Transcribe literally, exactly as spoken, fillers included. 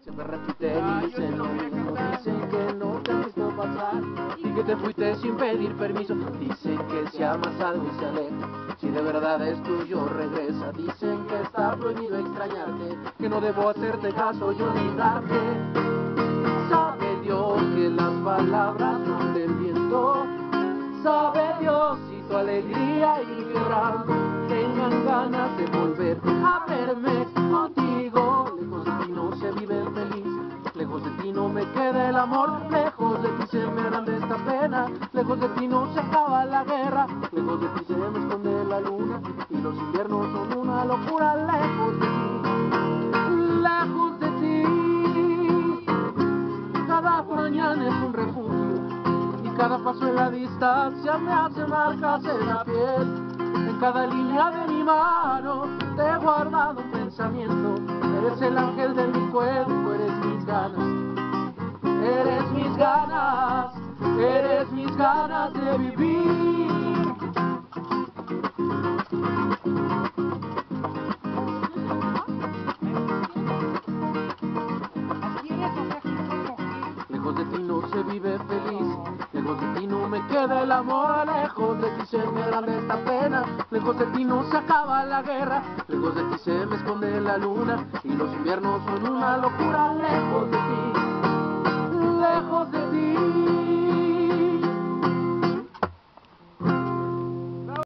siempre repiten y dicen lo mismo. Dicen que no te han visto pasar y que te fuiste sin pedir permiso. Dicen que si amas algo y se aleja, si de verdad es tuyo regresa. Dicen que está prohibido extrañarte, que no debo hacerte caso yo ni darte. Sabe Dios que las palabras son del viento. Sabe Dios si tu alegría y mi llorando tengan ganas de volver a verme contigo. Lejos de ti no se vive feliz, lejos de ti no me queda el amor, lejos de ti se me agranda esta pena, lejos de ti no se acaba la guerra, lejos de ti se me esconde la luna y los inviernos son una locura. Lejos de ti, lejos de ti, cada mañana es un refugio y cada paso en la distancia me hace marcas en la piel. En cada línea de mi mano te he guardado un pensamiento. Eres el ángel de mi cuerpo, eres mis ganas, eres mis ganas, eres mis ganas de vivir. Lejos de ti no se vive feliz, lejos de ti no me queda el amor, lejos de ti se me agranda esta pena, lejos de ti no se acaba la guerra, lejos de ti se me esconde la luna y los inviernos son una locura. Lejos de ti, lejos de ti.